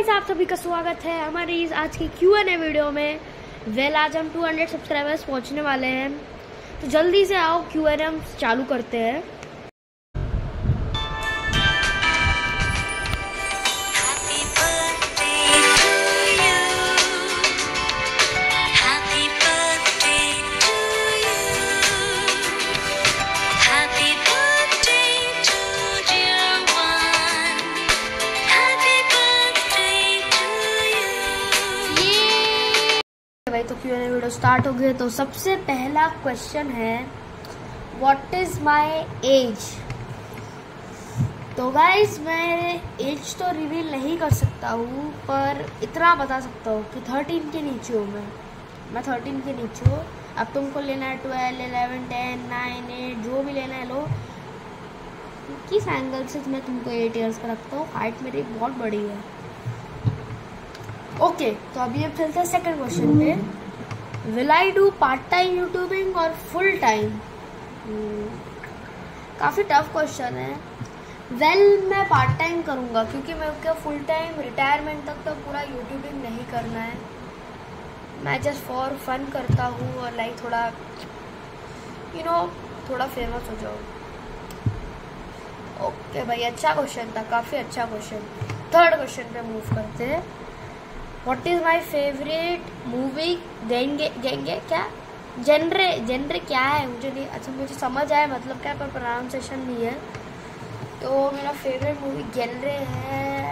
Guys, आप सभी का स्वागत है हमारी इस आज की Q&A वीडियो में। आज हम 200 सब्सक्राइबर्स पहुंचने वाले हैं, तो जल्दी से आओ Q&A हम चालू करते हैं। भाई तो Q&A वीडियो स्टार्ट हो गए। तो सबसे पहला क्वेश्चन है, व्हाट इज माय एज। तो गाइस मैं एज तो रिवील नहीं कर सकता हूँ, पर इतना बता सकता हूँ कि 13 के नीचे हूँ मैं 13 के नीचे हूँ। अब तुमको लेना है 12, 11, 10, 9, 8 जो भी लेना है लो। किस एंगल से मैं तुमको 8 ईयर्स का रखता हूँ, हाइट मेरी बहुत बड़ी है। ओके, तो अभी अब चलते हैं सेकंड क्वेश्चन पे। Will I do part time youtubing और फुल टाइम। काफ़ी टफ क्वेश्चन है। मैं पार्ट टाइम करूँगा, क्योंकि मैं क्या फुल टाइम रिटायरमेंट तक तो पूरा यूट्यूबिंग नहीं करना है। मैं जस्ट फॉर फन करता हूँ और लाइक थोड़ा थोड़ा फेमस हो जाऊँ। ओके भाई, अच्छा क्वेश्चन था, काफ़ी अच्छा क्वेश्चन। थर्ड क्वेश्चन पे मूव करते हैं। What is my favourite movie. गेंगे क्या जेनरे क्या है मुझे नहीं, अच्छा मुझे समझ आया मतलब क्या, पर प्रोनाउंसिएशन नहीं है। तो मेरा फेवरेट मूवी जेनरे है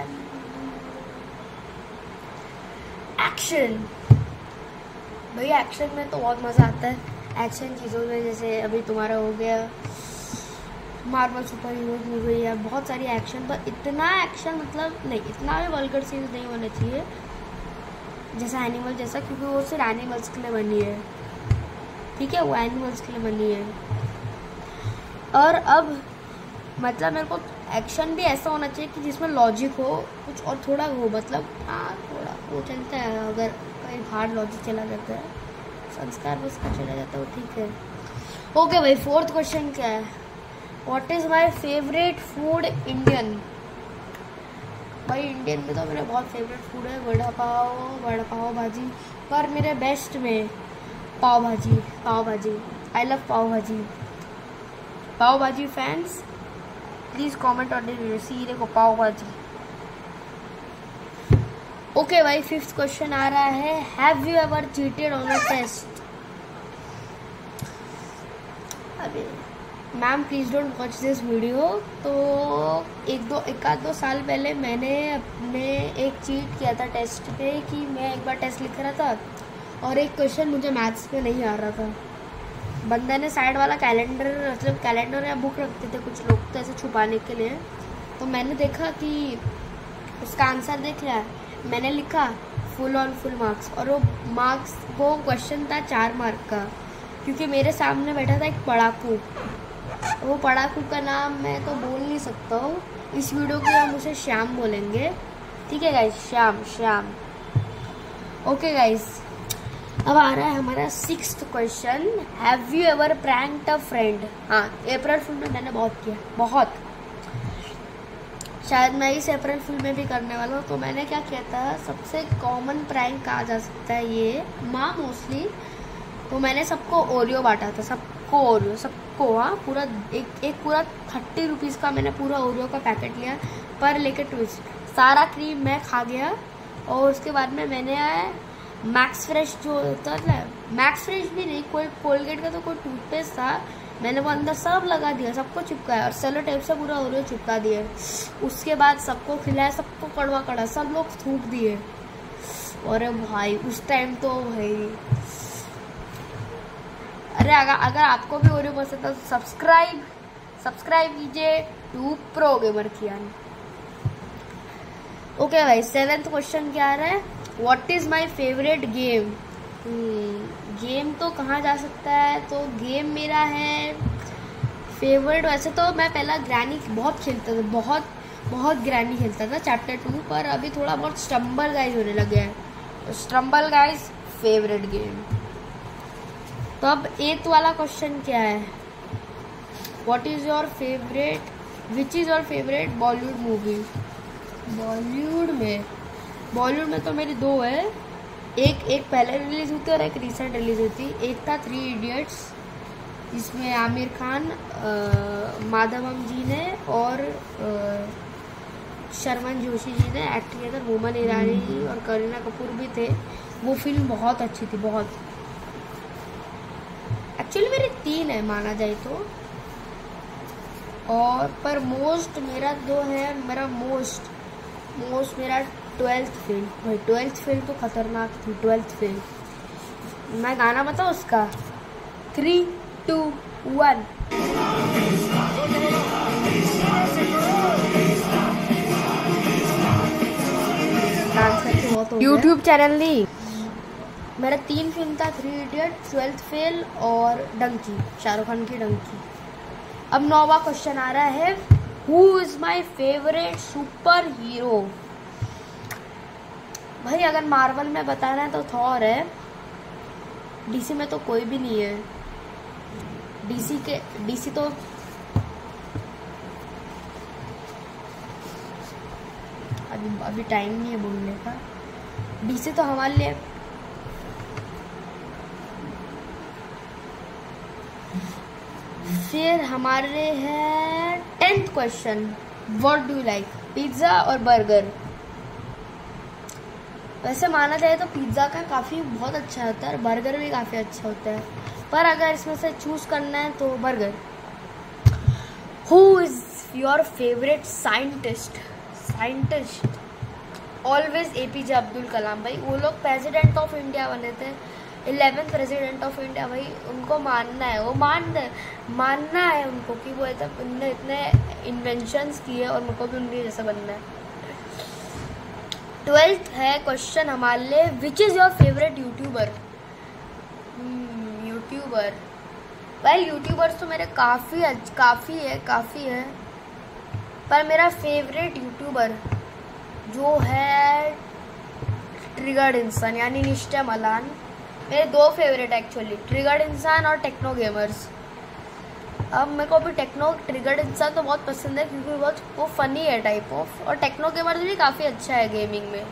एक्शन। भैया एक्शन में तो बहुत मज़ा आता है। एक्शन चीज़ों में जैसे अभी तुम्हारा हो गया मार्वल सुपर हीरोज मूवी है, बहुत सारी एक्शन, पर इतना एक्शन मतलब नहीं, इतना भी वल्गर सीन्स नहीं होने चाहिए जैसा एनिमल जैसा, क्योंकि वो सिर्फ एनिमल्स के लिए बनी है। ठीक है, वो एनिमल्स के लिए बनी है। और अब मतलब मेरे को एक्शन भी ऐसा होना चाहिए कि जिसमें लॉजिक हो कुछ, और थोड़ा वो मतलब थोड़ा वो चलता है। अगर कहीं हार्ड लॉजिक चला जाता है, संस्कार उसका चला जाता है, वो ठीक है। ओके भाई, फोर्थ क्वेश्चन क्या है। What is my favourite food Indian. भाई इंडियन में तो मेरा बहुत फेवरेट फूड है वड़ा पाव भाजी, पर मेरे बेस्ट में पाव भाजी। आई love pav bhaji fans please comment on the video. See देखो पाव भाजी। ओके भाई, फिफ्थ क्वेश्चन आ रहा है। Have you ever cheated on a test. अरे ma'am please don't watch this video. तो एक आध दो साल पहले मैंने अपने एक चीट किया था टेस्ट पे, कि मैं एक बार टेस्ट लिख रहा था और एक क्वेश्चन मुझे मैथ्स में नहीं आ रहा था। बंदे ने साइड वाला कैलेंडर या बुक रखते थे कुछ लोग तो ऐसे छुपाने के लिए। तो मैंने देखा कि उसका आंसर देख लिया, मैंने लिखा फुल ऑन फुल मार्क्स, और वो क्वेश्चन था 4 मार्क का, क्योंकि मेरे सामने बैठा था एक पढ़ाकू। वो पढ़ाकू का नाम मैं तो बोल नहीं सकता हूँ, इस वीडियो के हम उसे श्याम बोलेंगे। ठीक है गाइस, श्याम। ओके गाइस, अब आ रहा है हमारा sixth question. Have you ever pranked a friend. हाँ, अप्रैल फुल में मैंने बहुत किया, बहुत। शायद मैं इस अप्रैल फुल में भी करने वाला हूँ। तो मैंने क्या किया था, सबसे कॉमन प्रैंक कहा जा सकता है ये मोस्टली। तो मैंने सबको ओरियो बांटा था, सबको हाँ, पूरा एक पूरा 30 रुपीज़ का मैंने पूरा ओरियो का पैकेट लिया, पर लेके ट्विस्ट सारा क्रीम मैं खा गया। और उसके बाद में मैंने मैक्स फ्रेश जो होता है, मैक्स फ्रेश भी नहीं, कोई कोलगेट का तो कोई टूथपेस्ट था, मैंने वो अंदर सब लगा दिया, सबको चिपकाया और सेलो टेप से पूरा ओरियो चिपका दिया। उसके बाद सबको खिलाया, सबको कड़वा सब लोग थूक दिए। और भाई उस टाइम तो भाई, अरे अगर आपको भी ओरियो पसंद है तो सब्सक्राइब कीजिए to pro gamer Kiyan. Okay भाई, 7th क्वेश्चन क्या आ रहा है। What is my favourite game. Game तो कहाँ जा सकता है, तो गेम मेरा है फेवरेट। वैसे तो मैं पहला ग्रैनी बहुत खेलता था, बहुत ग्रैनी खेलता था चैप्टर 2, पर अभी थोड़ा बहुत स्टम्बल गाइज होने लगे हैं। Stumble guys favourite game. तो अब 8th वाला क्वेश्चन क्या है। What is your favourite, which is your favourite Bollywood movie. Bollywood में बॉलीवुड में तो मेरी 2 है, एक पहले रिलीज हुई थी और एक रिसेंट रिलीज हुई थी। एक था 3 इडियट्स, जिसमें आमिर खान, माधवम जी ने और शर्मन जोशी जी ने एक्ट किया था। मोमन ईरानी जी और करीना कपूर भी थे। वो फिल्म बहुत अच्छी थी, बहुत। एक्चुअली मेरी 3 है माना जाए तो, और पर मोस्ट मेरा 2 है। मेरा मोस्ट मेरा 12th फेल। भाई 12th फेल तो खतरनाक थी। 12th फेल मैं गाना बताऊँ उसका? 3, 2, 1। यूट्यूब चैनल नहीं। मेरा 3 फिल्म था, 3 इडियट, 12th फेल और डंकी, शाहरुख खान की डंकी। अब 9वां क्वेश्चन आ रहा है, who is my favourite superhero? भाई अगर मार्वल में बताना है तो थॉर है। डीसी में तो कोई भी नहीं है। डीसी तो अभी टाइम नहीं है बोलने का। डीसी तो हमारे लिए फिर हमारे है 10th question, what do you like? Pizza और बर्गर। वैसे माना जाए तो पिज्ज़ा का काफ़ी बहुत अच्छा होता है, बर्गर भी काफ़ी अच्छा होता है, पर अगर इसमें से चूज़ करना है तो burger. Who is your favourite scientist? Always APJ Abdul Kalam. भाई वो लोग प्रेसिडेंट ऑफ इंडिया बने थे, 11th प्रेसिडेंट ऑफ इंडिया। भाई उनको मानना है, वो मानना है उनको कि वो उनने इतने इन्वेंशंस किए और मुझको भी उनके जैसा बनना है। 12th है क्वेश्चन हमारे लिए, which is your favourite YouTuber? YouTuber भाई यूट्यूबर्स तो मेरे काफ़ी है, पर मेरा फेवरेट यूट्यूबर जो है ट्रिगर्ड इंसान यानी निश्चय मलान। मेरे 2 फेवरेट एक्चुअली, ट्रिगर्ड इंसान और टेक्नो गेमर्स। अब मेरे को अभी ट्रिगर्ड इंसान तो बहुत पसंद है क्योंकि बहुत वो फनी है टाइप ऑफ, और टेक्नो गेमर्स भी काफ़ी अच्छा है गेमिंग में।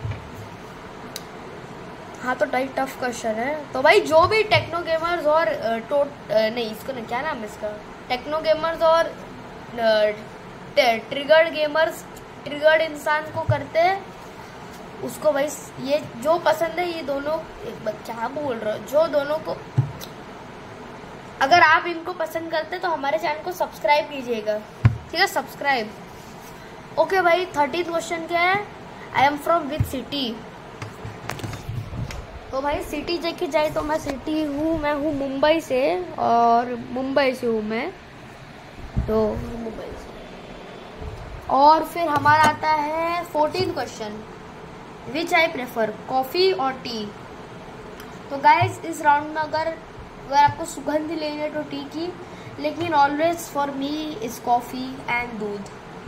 हाँ तो टफ क्वेश्चन है। तो भाई जो भी टेक्नो गेमर्स और क्या नाम है इसका, टेक्नो गेमर्स और ट्रिगर्ड इंसान को करते हैं उसको भाई ये जो पसंद है, ये दोनों क्या बोल रहा हूँ, जो दोनों को अगर आप इनको पसंद करते तो हमारे चैनल को सब्सक्राइब कीजिएगा, ठीक है? सब्सक्राइब। ओके भाई 13th क्वेश्चन क्या है? I am from which city? तो भाई सिटी देखी जाए तो मैं हूँ मुंबई से, और मुंबई से हूँ मैं, तो मुंबई से। और फिर हमारा आता है 14th question, which I prefer, coffee और टी? तो गाइज इस राउंड में अगर आपको सुगंध लेनी है तो टी की, लेकिन always for me is coffee and दूध।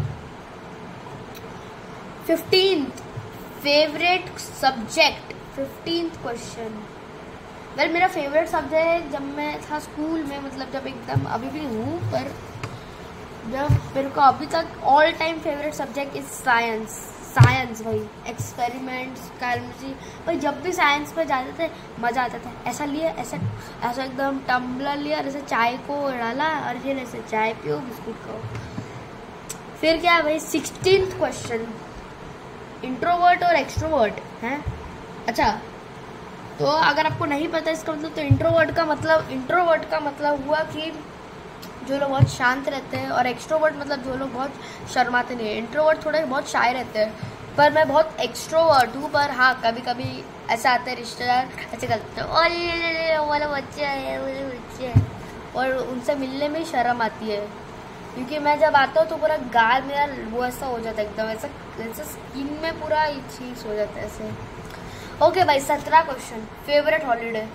15th favourite subject, 15th question. Well मेरा फेवरेट सब्जेक्ट जब मैं था स्कूल में, मतलब जब एकदम अभी भी हूँ, पर जब मेरे को अभी तक all time favourite subject is science भाई, एक्सपेरिमेंट्स, केमिस्ट्री। भाई जब भी साइंस पे जाते थे मज़ा आता था। ऐसा एकदम टम्बलर लिया और ऐसे चाय को डाला और फिर ऐसे चाय पियो, बिस्कुट खाओ। फिर क्या है भाई 16th क्वेश्चन, इंट्रोवर्ट और एक्सट्रोवर्ट हैं? अच्छा तो अगर आपको नहीं पता इसका मतलब, तो इंट्रोवर्ट का मतलब हुआ कि जो लोग बहुत शांत रहते हैं, और एक्सट्रोवर्ट मतलब जो लोग बहुत शर्माते नहीं हैं। इंट्रोवर्ट थोड़े बहुत शाय रहते हैं, पर मैं बहुत एक्सट्रोवर्ट हूँ। पर हाँ कभी कभी ऐसा आते हैं रिश्तेदार ऐसे करते हैं, और वाला बच्चा है, और उनसे मिलने में शर्म आती है, क्योंकि मैं जब आता हूँ तो पूरा गाल मेरा वो ऐसा हो जाता है, एकदम ऐसा स्किन में पूरा चीज हो जाता है ऐसे। ओके भाई 17 question, favourite holiday?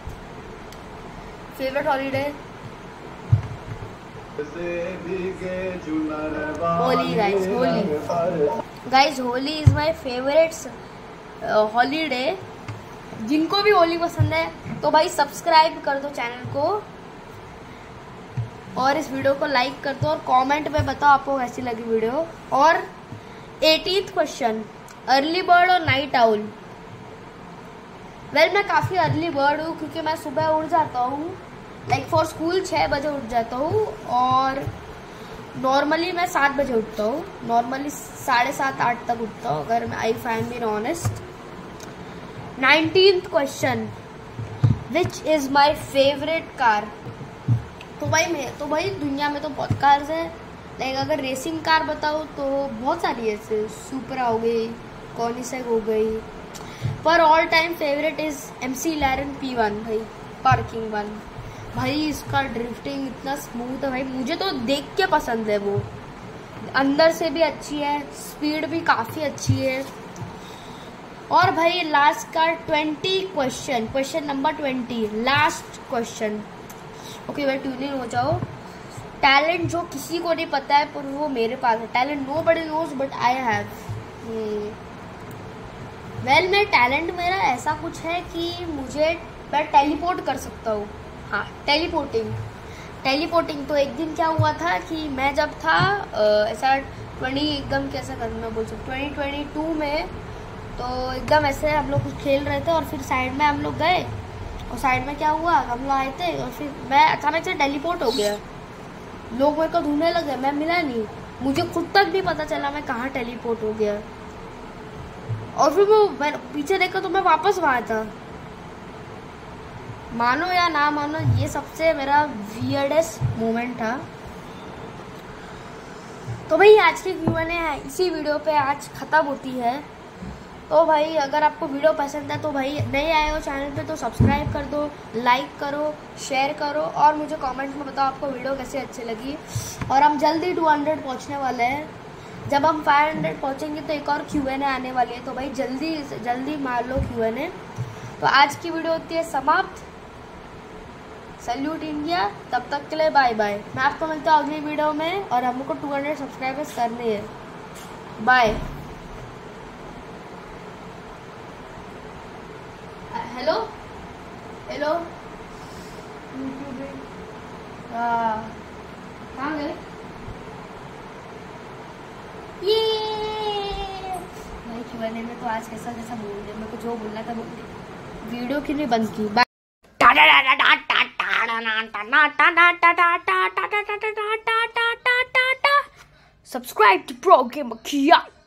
Holi guys, Holi is my favourite holiday. जिनको भी होली पसंद है तो भाई सब्सक्राइब कर दो चैनल को, और इस वीडियो को लाइक कर दो, और कमेंट में बताओ आपको कैसी लगी वीडियो। और 18th क्वेश्चन, अर्ली बर्ड और नाइट आउल। वेल मैं काफ़ी अर्ली बर्ड हूँ क्योंकि मैं सुबह उठ जाता हूँ, लाइक फॉर स्कूल 6 बजे उठ जाता हूँ, और नॉर्मली मैं 7 बजे उठता हूँ, नॉर्मली 7:30-8 तक उठता हूँ अगर I find be honest. 19th question, which is my favourite car. तो भाई दुनिया में तो बहुत कार्स है, लाइक अगर रेसिंग कार बताओ तो बहुत सारी है, ऐसे सुपरा हो गई, कॉनिसेक हो गई, पर all time favourite is MC11 P1 भाई, पार्किंग वन। भाई इसका ड्रिफ्टिंग इतना स्मूथ है भाई, मुझे तो देख के पसंद है वो, अंदर से भी अच्छी है, स्पीड भी काफ़ी अच्छी है। और भाई लास्ट का 20 question number 20, last question. Okay भाई ट्यूनिंग हो जाओ। टैलेंट जो किसी को नहीं पता है पर वो मेरे पास है, talent nobody knows but I have. Well मैं टैलेंट मेरा ऐसा कुछ है कि मैं टेलीपोर्ट कर सकता हूँ। हाँ टेलीपोर्टिंग। तो एक दिन क्या हुआ था कि मैं जब था ऐसा 2022 में, तो एकदम ऐसे हम लोग कुछ खेल रहे थे और फिर साइड में हम लोग गए, और साइड में क्या हुआ, हम लोग आए थे और फिर मैं अचानक से टेलीपोर्ट हो गया। लोग मेरे को ढूंढने लगे, मैं मिला नहीं, मुझे खुद तक भी पता चला मैं कहाँ टेलीपोर्ट हो गया। और फिर मैं पीछे देखा तो मैं वापस वहाँ था। मानो या ना मानो, ये सबसे मेरा वियर्डेस्ट मोमेंट था। तो भाई आज की Q&A इसी वीडियो पे आज ख़त्म होती है। तो भाई अगर आपको वीडियो पसंद है तो भाई नए आए हो चैनल पे तो सब्सक्राइब कर दो, लाइक करो, शेयर करो, और मुझे कमेंट में बताओ आपको वीडियो कैसे अच्छी लगी। और हम जल्दी 200 पहुंचने वाले हैं। जब हम 500 पहुंचेंगे तो एक और Q&A आने वाली है, तो भाई जल्दी मार लो Q&A। तो आज की वीडियो होती है समाप्त। सैल्यूट इंडिया, तब तक के लिए बाय बाय। मैं आपको मिलता हूँ अगली वीडियो में, और हमको 200 सब्सक्राइबर्स करने हैं। बाय। हेलो कहाँ गए ये भाई Q&A में तो आज कैसा बोल रहे, मेरे को जो बोलना था बोल रहे, वीडियो क्यों नहीं बंद की। Subscribe to Pro Gamer Kia.